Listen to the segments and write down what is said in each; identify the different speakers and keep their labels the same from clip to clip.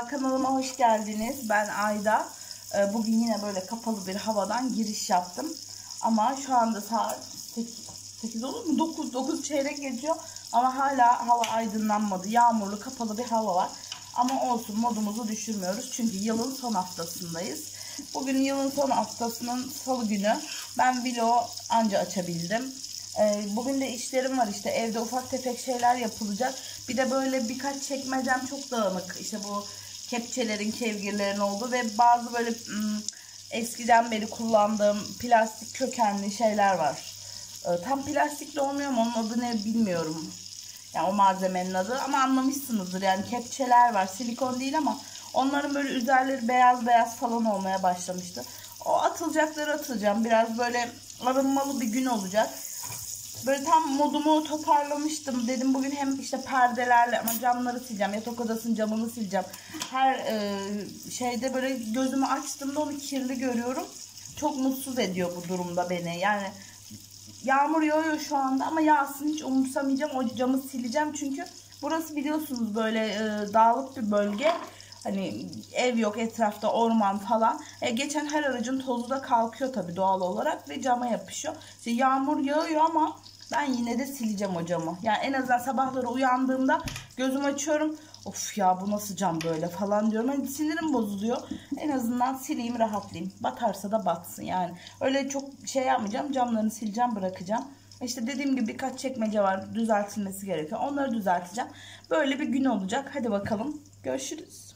Speaker 1: Merhaba, kanalıma hoş geldiniz. Ben Ayda. Bugün yine böyle kapalı bir havadan giriş yaptım. Ama şu anda saat 8 olur mu? 9 çeyrek geçiyor. Ama hala hava aydınlanmadı. Yağmurlu, kapalı bir hava var. Ama olsun, modumuzu düşürmüyoruz. Çünkü yılın son haftasındayız. Bugün yılın son haftasının salı günü. Ben vlog anca açabildim. Bugün de işlerim var, işte evde ufak tefek şeyler yapılacak. Bir de böyle birkaç çekmecem çok dağınık. İşte bu kepçelerin, kevgirlerin olduğu ve bazı böyle eskiden beri kullandığım plastik kökenli şeyler var. Tam plastikli olmuyor mu, onun adı ne bilmiyorum. Yani o malzemenin adı, ama anlamışsınızdır. Yani kepçeler var, silikon değil ama onların böyle üzerleri beyaz beyaz falan olmaya başlamıştı. O atılacakları atacağım. Biraz böyle arınmalı bir gün olacak. Böyle tam modumu toparlamıştım. Dedim bugün hem işte perdelerle ama camları sileceğim. Yatak odasının camını sileceğim. Her şeyde böyle gözümü açtığımda onu kirli görüyorum. Çok mutsuz ediyor bu durumda beni. Yani yağmur yağıyor şu anda ama yağsın, hiç umursamayacağım. O camı sileceğim çünkü burası biliyorsunuz böyle dağlık bir bölge. Hani ev yok etrafta, orman falan. Geçen her aracın tozu da kalkıyor tabii doğal olarak ve cama yapışıyor. İşte yağmur yağıyor ama ben yine de sileceğim o camı. Yani en azından sabahları uyandığımda gözümü açıyorum. Of ya, bu nasıl cam böyle falan diyorum. Hani sinirim bozuluyor. En azından sileyim, rahatlayayım. Batarsa da batsın yani. Öyle çok şey yapmayacağım. Camlarını sileceğim, bırakacağım. İşte dediğim gibi birkaç çekmece var, düzeltilmesi gerekiyor. Onları düzelteceğim. Böyle bir gün olacak. Hadi bakalım. Görüşürüz.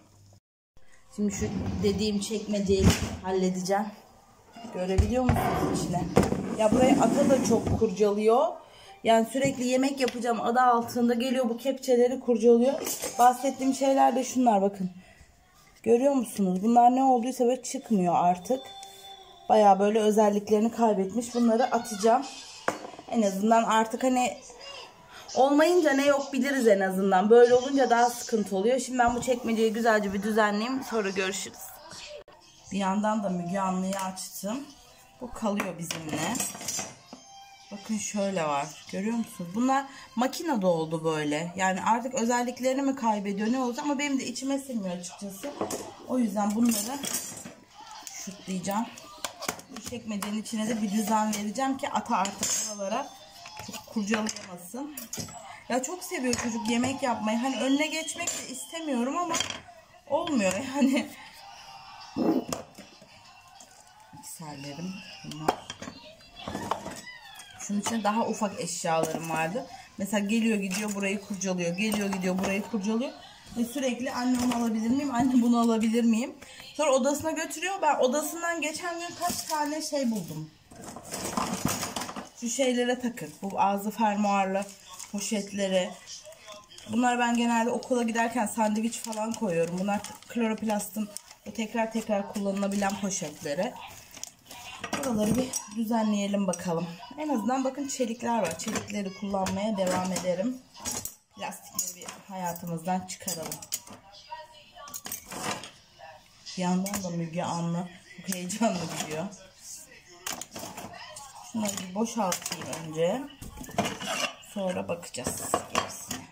Speaker 1: Şimdi şu dediğim çekmeceyi halledeceğim. Görebiliyor musunuz içine? Ya burayı ata da çok kurcalıyor. Yani sürekli yemek yapacağım adı altında geliyor, bu kepçeleri kurcalıyor. Bahsettiğim şeyler de şunlar, bakın. Görüyor musunuz? Bunlar ne olduysa böyle çıkmıyor artık. Baya böyle özelliklerini kaybetmiş. Bunları atacağım. En azından artık hani olmayınca ne yok biliriz en azından. Böyle olunca daha sıkıntı oluyor. Şimdi ben bu çekmeceyi güzelce bir düzenleyeyim. Sonra görüşürüz. Bir yandan da Müge Anlı'yı açtım. Bu kalıyor bizimle. Bakın şöyle var. Görüyor musunuz? Bunlar makinede oldu böyle. Yani artık özelliklerini mi kaybediyor, ne olacak, ama benim de içime sinmiyor açıkçası. O yüzden bunları şutlayacağım. Bu çekmecenin içine de bir düzen vereceğim ki ata artık buralara çok kurcalayamasın. Ya çok seviyor çocuk yemek yapmayı. Hani önüne geçmek de istemiyorum ama olmuyor yani. Mikserlerim bunlar. Şunun için daha ufak eşyalarım vardı. Mesela geliyor gidiyor burayı kurcalıyor. Geliyor gidiyor burayı kurcalıyor. Ve sürekli anne onu alabilir miyim? Anne bunu alabilir miyim? Sonra odasına götürüyor. Ben odasından geçen gün kaç tane şey buldum. Şu şeylere takır. Bu ağzı fermuarlı poşetlere. Bunlar ben genelde okula giderken sandviç falan koyuyorum. Bunlar kloroplastın tekrar kullanılabilen poşetlere. Buraları bir düzenleyelim bakalım. En azından bakın çelikler var. Çelikleri kullanmaya devam ederim. Plastikleri bir hayatımızdan çıkaralım. Bir yandan da Müge Anlı çok heyecanlı gidiyor. Şunları bir boşaltayım önce. Sonra bakacağız gerisine.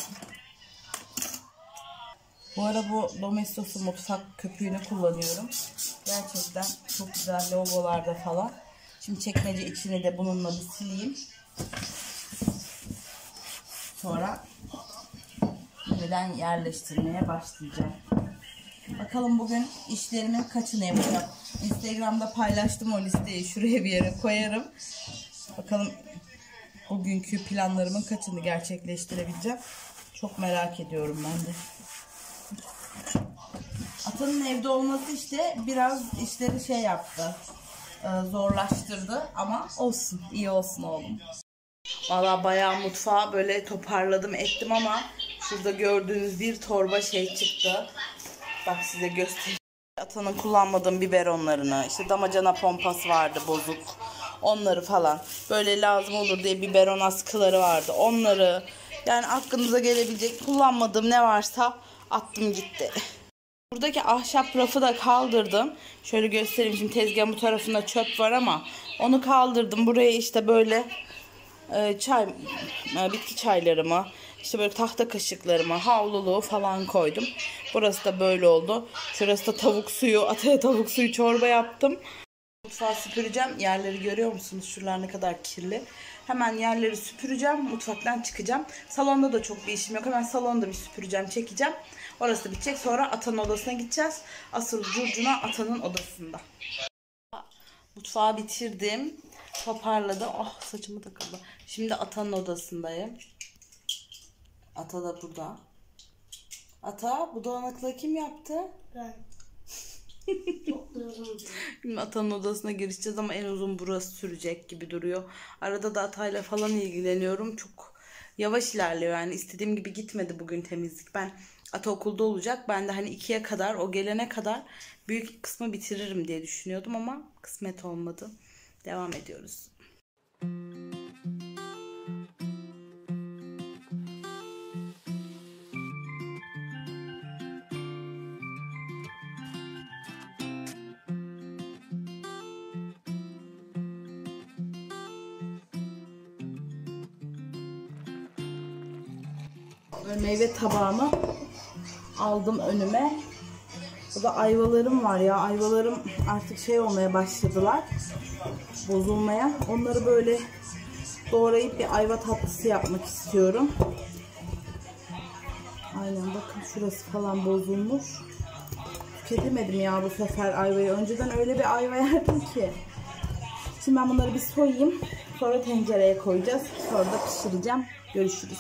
Speaker 1: Bu ara bu Domestos'un mutfak köpüğünü kullanıyorum. Gerçekten çok güzel logolarda falan. Şimdi çekmece içini de bununla bir sileyim. Sonra yeniden yerleştirmeye başlayacağım. Bakalım bugün işlerimin kaçını yapacağım. Instagram'da paylaştım o listeyi. Şuraya bir yere koyarım. Bakalım bugünkü planlarımın kaçını gerçekleştirebileceğim. Çok merak ediyorum ben de. Atanın evde olması işte biraz işleri şey yaptı. Zorlaştırdı ama olsun. İyi olsun oğlum. Valla bayağı mutfağı böyle toparladım ettim ama şurada gördüğünüz bir torba şey çıktı. Bak size göstereyim. Atanın kullanmadığım biberonlarını, işte damacana pompası vardı bozuk. Onları falan böyle lazım olur diye biberon askıları vardı. Onları, yani aklınıza gelebilecek kullanmadığım ne varsa attım gitti. Buradaki ahşap rafı da kaldırdım. Şöyle göstereyim. Şimdi tezgahın bu tarafında çöp var ama onu kaldırdım. Buraya işte böyle bitki çaylarımı, İşte böyle tahta kaşıklarımı, havluluğu falan koydum. Burası da böyle oldu. Şurası da tavuk suyu, Ataya tavuk suyu çorba yaptım. Mutfağı süpüreceğim. Yerleri görüyor musunuz? Şuralar ne kadar kirli. Hemen yerleri süpüreceğim. Mutfaktan çıkacağım. Salonda da çok bir işim yok. Hemen salonda bir süpüreceğim, çekeceğim. Orası da bitecek. Sonra Ata'nın odasına gideceğiz. Asıl curcuna Ata'nın odasında. Mutfağı bitirdim. Toparladım. Oh, saçımı takıldı. Şimdi Ata'nın odasındayım. Ata da burada. Ata, bu dağınıklığı kim yaptı?
Speaker 2: Ben.
Speaker 1: Şimdi Ata'nın odasına girişeceğiz ama en uzun burası sürecek gibi duruyor. Arada da Ata'yla falan ilgileniyorum. Çok yavaş ilerliyor yani. İstediğim gibi gitmedi bugün temizlik. Ata okulda olacak. Ben de hani 2'ye kadar, o gelene kadar büyük kısmı bitiririm diye düşünüyordum ama kısmet olmadı. Devam ediyoruz. Meyve tabağımı aldım önüme. Burada ayvalarım var ya. Ayvalarım artık şey olmaya başladılar. Bozulmaya. Onları böyle doğrayıp bir ayva tatlısı yapmak istiyorum. Aynen, bakın şurası falan bozulmuş. Tüketemedim ya bu sefer ayvayı. Önceden öyle bir ayva yerdim ki. Şimdi ben bunları bir soyayım. Sonra tencereye koyacağız. Sonra da pişireceğim. Görüşürüz.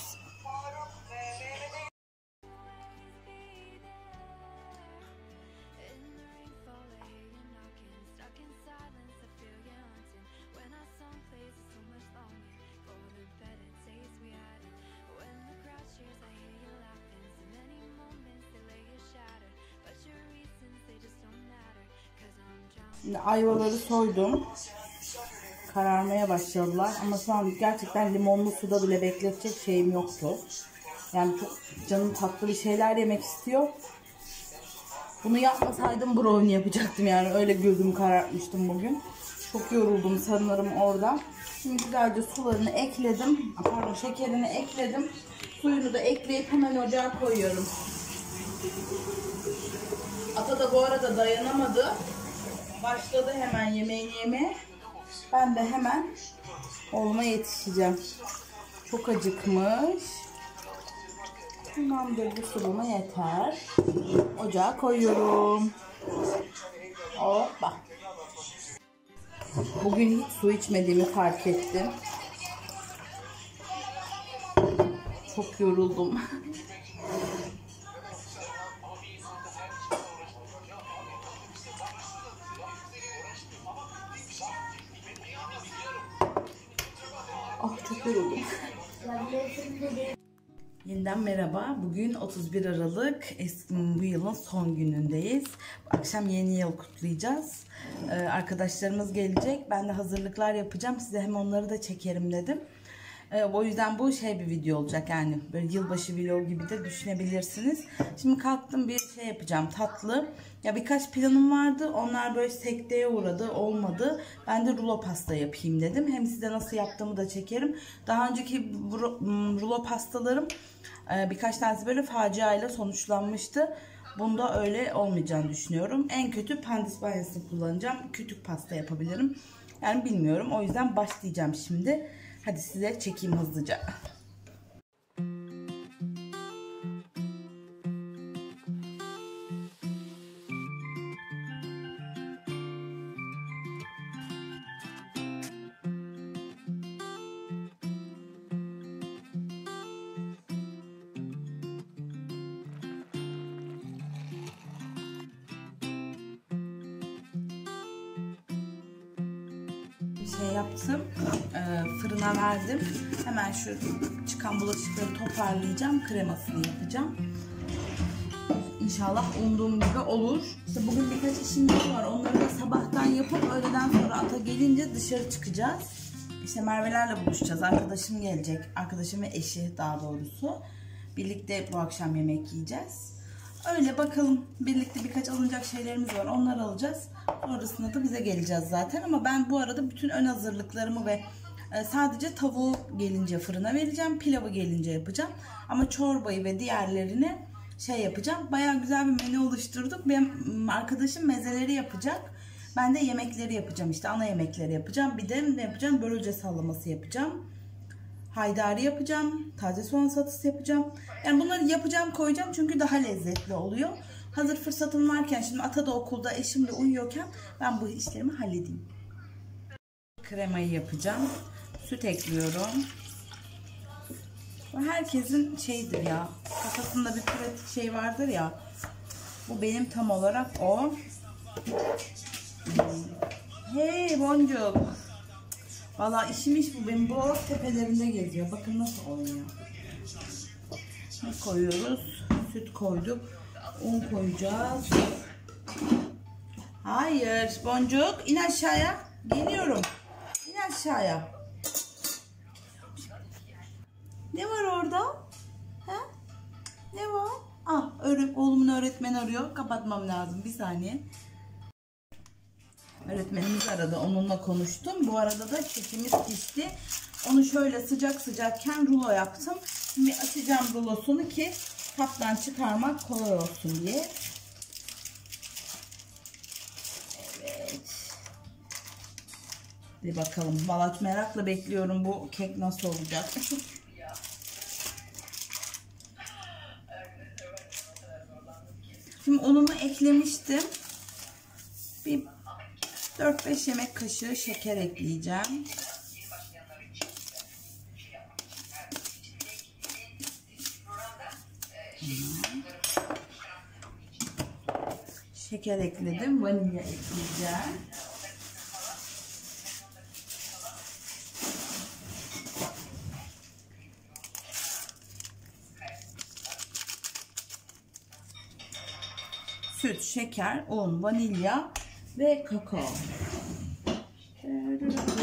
Speaker 1: Şimdi ayvaları soydum. Kararmaya başladılar. Ama şu an gerçekten limonlu suda bile bekletecek şeyim yoktu. Yani çok canım tatlı bir şeyler yemek istiyor. Bunu yapmasaydım brownie yapacaktım yani. Öyle gözümü karartmıştım bugün. Çok yoruldum sanırım orada. Şimdi güzelce sularını ekledim. Pardon, şekerini ekledim. Suyunu da ekleyip hemen ocağa koyuyorum. Ata da bu arada dayanamadı. Başladı hemen yemeğini yemeye. Ben de hemen oğluma yetişeceğim. Çok acıkmış. Tamamdır, bu su buna yeter. Ocağa koyuyorum. Hoppa. Bugün hiç su içmediğimi fark ettim. Çok yoruldum. Oh, çok yoruldum. Yeniden merhaba. Bugün 31 Aralık. Bu yılın son günündeyiz. Akşam yeni yıl kutlayacağız. Arkadaşlarımız gelecek. Ben de hazırlıklar yapacağım. Size hem onları da çekerim dedim. O yüzden bu bir video olacak, yani böyle yılbaşı vlog gibi de düşünebilirsiniz. Şimdi kalktım, bir şey yapacağım, tatlı. Ya birkaç planım vardı, onlar böyle sekteye uğradı, olmadı. Ben de rulo pasta yapayım dedim. Hem size nasıl yaptığımı da çekerim. Daha önceki rulo pastalarım birkaç tanesi böyle faciayla sonuçlanmıştı. Bunda öyle olmayacağını düşünüyorum. En kötü pandispanyasını kullanacağım. Kütük pasta yapabilirim. Yani bilmiyorum. O yüzden başlayacağım şimdi. Hadi size çekeyim hızlıca. Yaptım. Fırına verdim. Hemen şu çıkan bulaşıkları toparlayacağım. Kremasını yapacağım. İnşallah umduğum gibi olur. İşte bugün birkaç işimiz var. Onları da sabahtan yapıp öğleden sonra Ata gelince dışarı çıkacağız. İşte Merve'lerle buluşacağız. Arkadaşım gelecek. Arkadaşım ve eşi daha doğrusu. Birlikte bu akşam yemek yiyeceğiz. Öyle bakalım. Birlikte birkaç alınacak şeylerimiz var. Onları alacağız. Sonrasında da bize geleceğiz zaten. Ama ben bu arada bütün ön hazırlıklarımı ve Sadece tavuğu gelince fırına vereceğim. Pilavı gelince yapacağım. Ama çorbayı ve diğerlerini şey yapacağım. Bayağı güzel bir menü oluşturduk. Benim arkadaşım mezeleri yapacak. Ben de yemekleri yapacağım. İşte ana yemekleri yapacağım. Bir de ne yapacağım? Börülce sallaması yapacağım. Haydari yapacağım. Taze soğan salatası yapacağım. Yani bunları yapacağım, koyacağım. Çünkü daha lezzetli oluyor. Hazır fırsatım varken, şimdi Ata da okulda, eşim de uyuyorken ben bu işlerimi halledeyim. Kremayı yapacağım. Süt ekliyorum. Bu herkesin şeyidir ya. Kafasında bir pratik şey vardır ya. Bu benim tam olarak o. Hey Boncuk. Valla işim iş bu. Benim bu tepelerinde geziyor. Bakın nasıl oynuyor. Ne koyuyoruz? Süt koyduk. Un koyacağız. Hayır Boncuk. İn aşağıya. Geliyorum. İn aşağıya. Ne var orada? Ha? Ne var? Ah, oğlumun öğretmeni arıyor. Kapatmam lazım. Bir saniye. Öğretmenimiz aradı. Onunla konuştum. Bu arada da kekimiz pişti. Onu şöyle sıcak sıcakken rulo yaptım. Şimdi açacağım rulosunu ki kaptan çıkarmak kolay olsun diye. Evet. Bir bakalım. Vallahi merakla bekliyorum bu kek nasıl olacak. Şimdi unumu eklemiştim. Bir 4-5 yemek kaşığı şeker ekleyeceğim. Şeker ekledim. Vanilya ekleyeceğim. Süt, şeker, un, vanilya ve kakao. Ben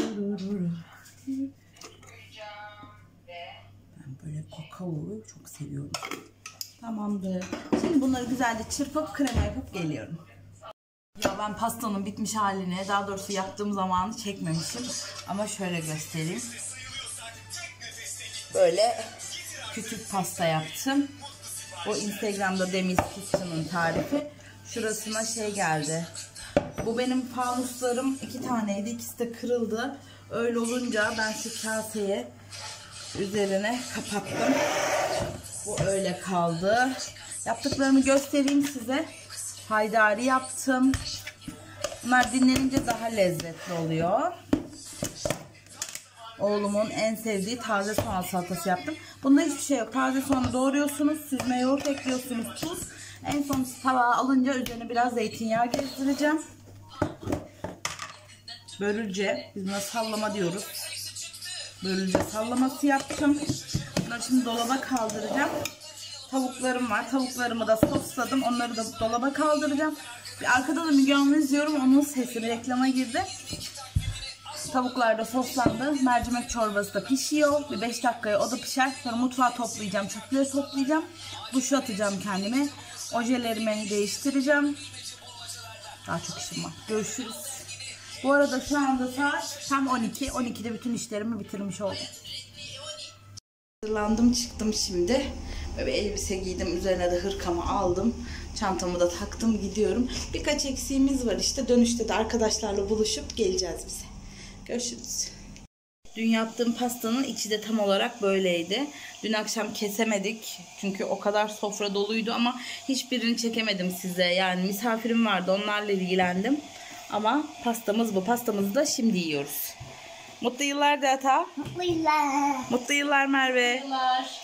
Speaker 1: böyle kakaoyu çok seviyorum. Tamamdır. Şimdi bunları güzelce çırpıp krema yapıp geliyorum. Ya ben pastanın bitmiş halini, daha doğrusu yaptığım zamanı çekmemişim. Ama şöyle göstereyim. Böyle küçük pasta yaptım. O Instagram'da Demis Kitchen'ın tarifi. Şurasına şey geldi. Bu benim fanuslarım 2 taneydi. İkisi de kırıldı. Öyle olunca ben şu kaseye üzerine kapattım. Bu öyle kaldı. Yaptıklarımı göstereyim size. Haydari yaptım. Bunlar dinlenince daha lezzetli oluyor. Oğlumun en sevdiği taze soğan salatası yaptım. Bunda hiçbir şey yok. Taze soğanı doğruyorsunuz. Süzme yoğurt ekliyorsunuz. Tuz. En son tabağa alınca üzerine biraz zeytinyağı gezdireceğim. Börülce. Biz buna sallama diyoruz. Börülce sallaması yaptım. Bunları şimdi dolaba kaldıracağım. Tavuklarım var. Tavuklarımı da sosladım. Onları da dolaba kaldıracağım. Bir arkada da Müge Anlı izliyorum. Onun sesi reklama girdi. Tavuklar da soslandı. Mercimek çorbası da pişiyor. Bir 5 dakikaya o da pişer. Sonra mutfağı toplayacağım. Çöpleri toplayacağım. Duşu atacağım kendime. Ojelerimi değiştireceğim. Daha çok işim var. Görüşürüz. Bu arada şu anda saat tam 12. 12'de bütün işlerimi bitirmiş oldum. Hazırlandım, çıktım şimdi. Böyle elbise giydim. Üzerine de hırkamı aldım. Çantamı da taktım, gidiyorum. Birkaç eksiğimiz var işte. Dönüşte de arkadaşlarla buluşup geleceğiz bize. Görüşürüz. Dün yaptığım pastanın içi de tam olarak böyleydi. Dün akşam kesemedik. Çünkü o kadar sofra doluydu ama hiçbirini çekemedim size. Yani misafirim vardı. Onlarla ilgilendim. Ama pastamız bu. Pastamızı da şimdi yiyoruz. Mutlu yıllar de Ata.
Speaker 2: Mutlu yıllar.
Speaker 1: Mutlu yıllar Merve.
Speaker 2: Mutlu yıllar.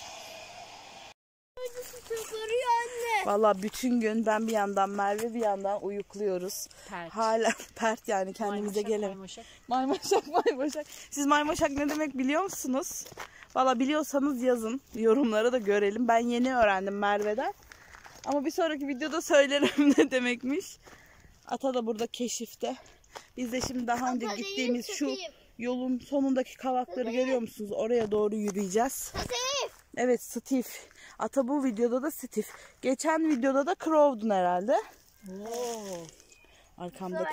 Speaker 1: Valla bütün gün ben bir yandan Merve bir yandan uyukluyoruz.
Speaker 3: Pert.
Speaker 1: Hala pert yani kendimize gelemedik. Maymaşak. Siz maymaşak ne demek biliyor musunuz? Valla biliyorsanız yazın yorumlara da görelim. Ben yeni öğrendim Merve'den. Ama bir sonraki videoda söylerim ne demekmiş. Ata da burada keşifte. Biz de şimdi daha önce gittiğimiz şu yolun sonundaki kavakları görüyor musunuz? Oraya doğru yürüyeceğiz.
Speaker 2: Steve.
Speaker 1: Evet Steve. Ata bu videoda da Steve. Geçen videoda da Crow'dun herhalde. Oo. Arkamda.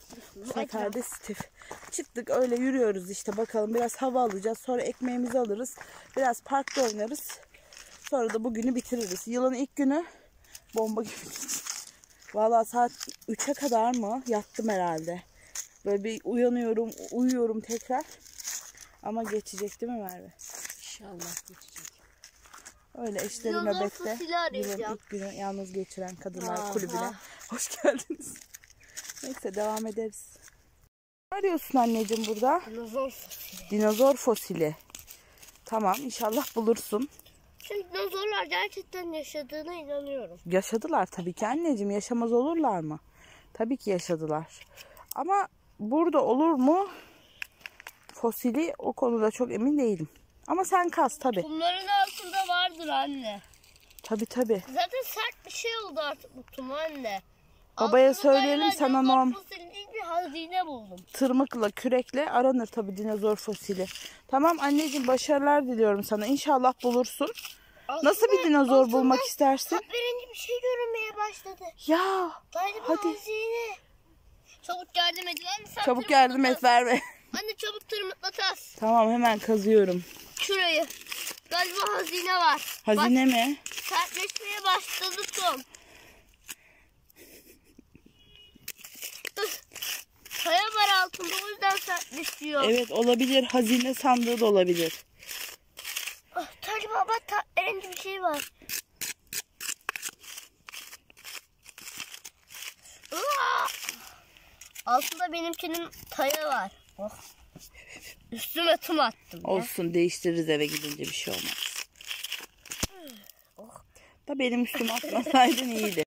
Speaker 2: Bu sefer de
Speaker 1: Stif. Çıktık öyle yürüyoruz işte, bakalım biraz hava alacağız. Sonra ekmeğimizi alırız. Biraz parkta oynarız. Sonra da bugünü bitiririz. Yılın ilk günü bomba gibi geçti. Valla saat 3'e kadar mı yattım herhalde. Böyle bir uyanıyorum, uyuyorum tekrar. Ama geçecek değil mi Merve?
Speaker 2: İnşallah geçecek.
Speaker 1: Öyle eşleri
Speaker 2: Dinozor
Speaker 1: nöbette
Speaker 2: fosili arayacağım.
Speaker 1: yılın ilk günü yalnız geçiren kadınlar
Speaker 2: Aha.
Speaker 1: kulübüne hoş geldiniz. Neyse devam ederiz. Ne arıyorsun anneciğim burada?
Speaker 2: Dinozor fosili.
Speaker 1: Dinozor fosili. Tamam, inşallah bulursun.
Speaker 2: Çünkü dinozorlar gerçekten yaşadığına inanıyorum.
Speaker 1: Yaşadılar tabii ki anneciğim. Yaşamaz olurlar mı? Tabii ki yaşadılar. Ama burada olur mu fosili, o konuda çok emin değilim. Ama sen kaz tabii.
Speaker 2: Kumların altında vardır anne.
Speaker 1: Tabii tabii.
Speaker 2: Zaten sert bir şey oldu artık bu kum anne.
Speaker 1: Babaya
Speaker 2: Altında
Speaker 1: söyleyelim,
Speaker 2: galiba
Speaker 1: sana
Speaker 2: dinozor fosili değil, bir hazine buldum.
Speaker 1: tırmıkla, kürekle aranır tabii dinozor fosili. Tamam anneciğim, başarılar diliyorum sana. İnşallah bulursun. Nasıl bir dinozor bulmak istersin?
Speaker 2: Kahverengi bir şey görünmeye başladı.
Speaker 1: Ya
Speaker 2: Galiba
Speaker 1: hadi.
Speaker 2: hazine. Çabuk yardım edin anne. Sen
Speaker 1: Çabuk yardım et, verme.
Speaker 2: Anne çabuk tırmıkla tas.
Speaker 1: Tamam, hemen kazıyorum.
Speaker 2: Şurayı. Galiba hazine var.
Speaker 1: Hazine mi?
Speaker 2: Sertleşmeye başladı kum. Kaya var altında, o yüzden sertleşiyor.
Speaker 1: Evet, olabilir. Hazine sandığı da olabilir.
Speaker 2: Galiba bak rengi bir şey var. Altında benimkinin taya var. Oh. Üstüme tım attım.
Speaker 1: Olsun, değiştiririz eve gidince, bir şey olmaz.
Speaker 2: Oh.
Speaker 1: Da benim üstüme atmasaydın iyiydi.